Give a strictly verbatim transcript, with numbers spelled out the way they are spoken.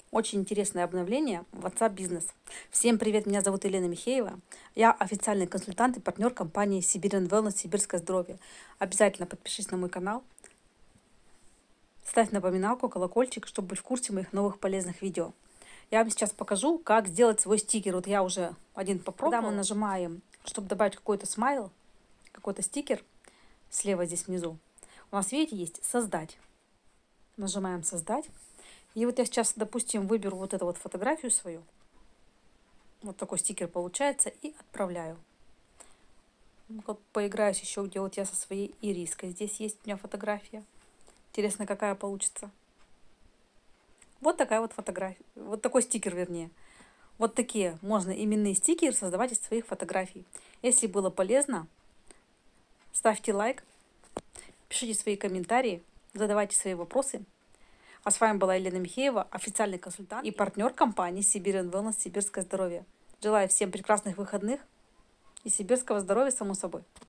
Очень интересное обновление в WhatsApp Business. Всем привет, меня зовут Елена Михеева. Я официальный консультант и партнер компании Siberian Wellness Сибирское здоровье. Обязательно подпишись на мой канал, ставь напоминалку, колокольчик, чтобы быть в курсе моих новых полезных видео. Я вам сейчас покажу, как сделать свой стикер. Вот я уже один попробовала. Когда мы нажимаем, чтобы добавить какой-то смайл, какой-то стикер, слева здесь внизу, у нас, видите, есть «Создать». Нажимаем «Создать». И вот я сейчас, допустим, выберу вот эту вот фотографию свою. Вот такой стикер получается. И отправляю. Вот поиграюсь еще, где вот я со своей ириской. Здесь есть у меня фотография. Интересно, какая получится. Вот такая вот фотография. Вот такой стикер, вернее. Вот такие можно именные стикеры создавать из своих фотографий. Если было полезно, ставьте лайк, пишите свои комментарии, задавайте свои вопросы. А с вами была Елена Михеева, официальный консультант и партнер компании Siberian Wellness Сибирское здоровье. Желаю всем прекрасных выходных и сибирского здоровья, само собой.